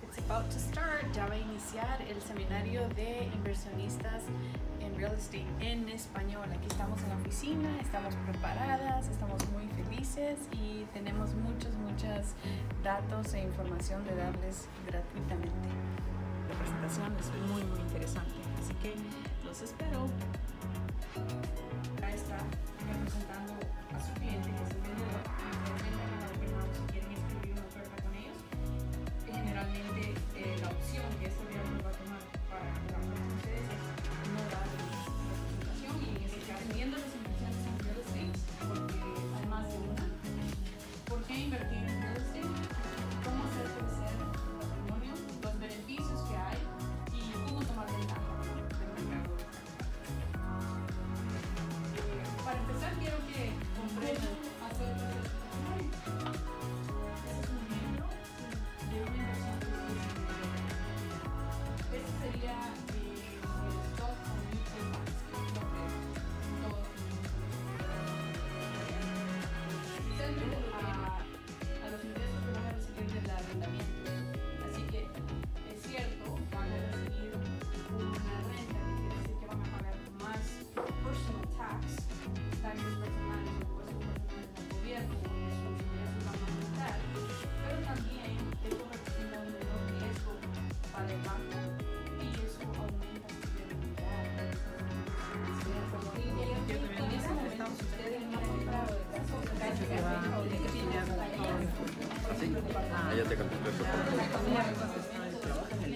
It's about to start. Ya va a iniciar el seminario de inversionistas en real estate en español. Aquí estamos en la oficina, estamos preparadas, estamos muy felices y tenemos muchos datos e información de darles gratuitamente. La presentación es muy interesante, así que los espero. Acá está representando a su cliente, que es el vendedor. Si quieren escribir una oferta con ellos, generalmente la opción que este vendedor va a tomar para trabajar con ustedes es no dar la presentación, y en ese caso, viendo las inversiones en real estate, porque hay más de una. ¿Por qué invertir en real estate? ¿Cómo hacer crecer el patrimonio? Los beneficios que hay y cómo tomar ventaja del mercado. Para empezar, quiero que comprendan acerca de este patrimonio. Este es un ejemplo de una inversión de $6 millones. Este sería el stock of mutual funds, que es lo que todos tenemos a los ingresos que van a recibir del arrendamiento. Así que es cierto, van a recibir una renta, que quiere decir que van a pagar más personal tax, taxes personales o impuestos personales al gobierno, porque sus ingresos van a aumentar, pero también esto representa un menor riesgo para el banco y eso aumenta su credibilidad. En ese momento, si ustedes no han comprado de caso, ¿Así? Ah, ya te contesté.